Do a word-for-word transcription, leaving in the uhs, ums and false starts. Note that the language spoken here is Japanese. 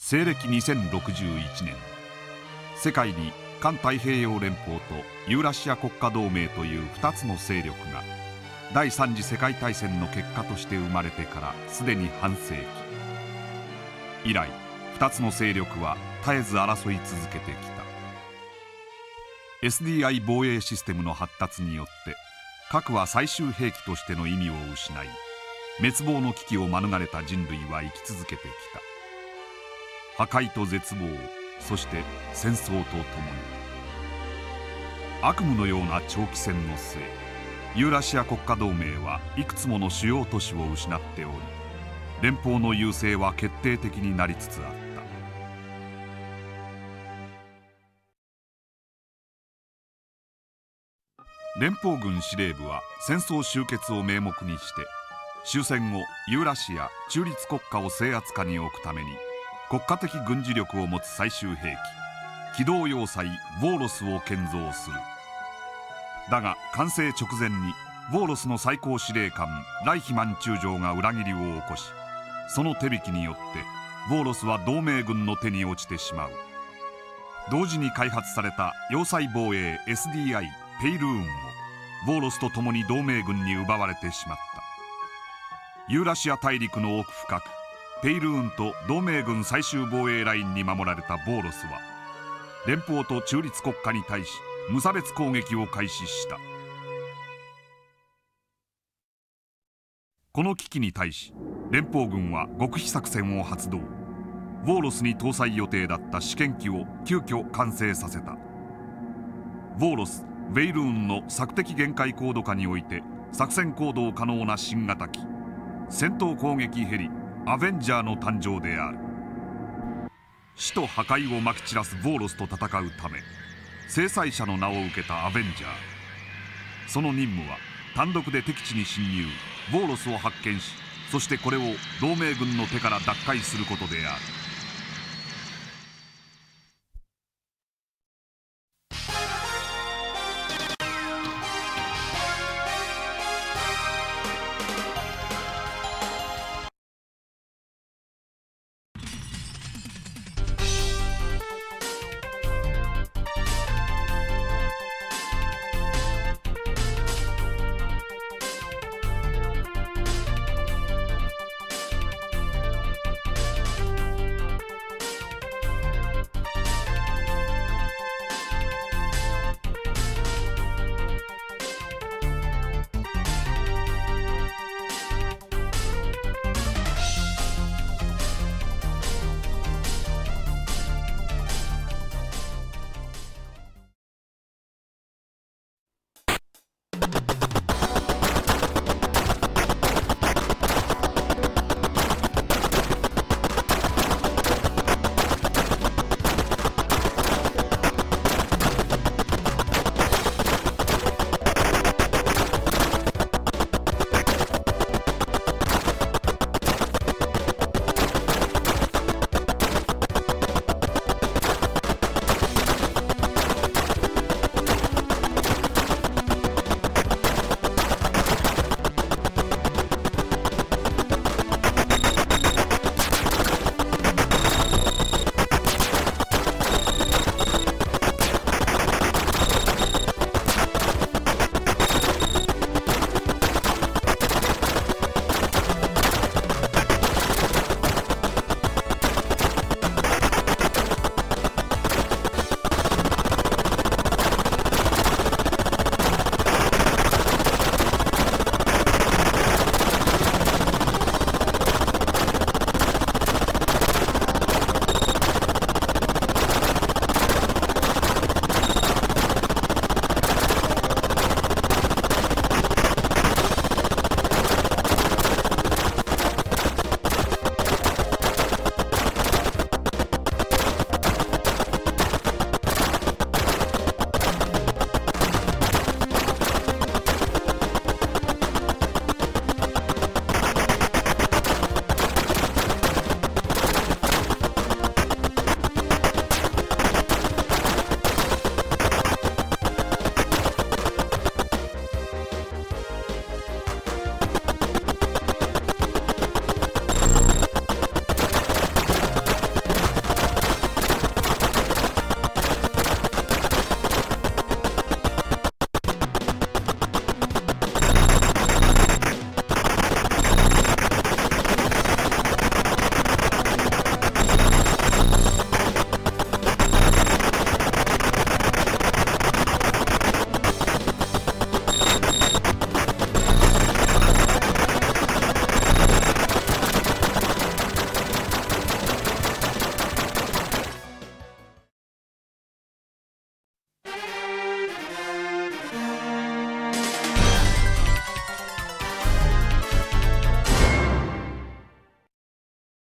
西暦にせんろくじゅういちねん、世界に環太平洋連邦とユーラシア国家同盟というふたつの勢力が第三次世界大戦の結果として生まれてからすでに半世紀。以来ふたつの勢力は絶えず争い続けてきた。 エスディーアイ 防衛システムの発達によって核は最終兵器としての意味を失い、滅亡の危機を免れた人類は生き続けてきた。破壊と絶望、そして戦争とともに悪夢のような長期戦の末、ユーラシア国家同盟はいくつもの主要都市を失っており、連邦の優勢は決定的になりつつあった。連邦軍司令部は戦争終結を名目にして、終戦後ユーラシア中立国家を制圧下に置くために国家的軍事力を持つ最終兵器機動要塞ヴォーロスを建造する。だが完成直前にヴォーロスの最高司令官ライヒマン中将が裏切りを起こし、その手引きによってヴォーロスは同盟軍の手に落ちてしまう。同時に開発された要塞防衛 エスディーアイ ペイルーンもヴォーロスと共に同盟軍に奪われてしまった。ユーラシア大陸の奥深く、ペイルーンと同盟軍最終防衛ラインに守られたヴォーロスは連邦と中立国家に対し無差別攻撃を開始した。この危機に対し連邦軍は極秘作戦を発動。ヴォーロスに搭載予定だった試験機を急遽完成させた。ヴォーロス・ベイルーンの索敵限界高度下において作戦行動可能な新型機戦闘攻撃ヘリアベンジャーの誕生である。死と破壊をまき散らすヴォーロスと戦うため制裁者の名を受けたアベンジャー。その任務は単独で敵地に侵入、ヴォーロスを発見し、そしてこれを同盟軍の手から奪回することである。 you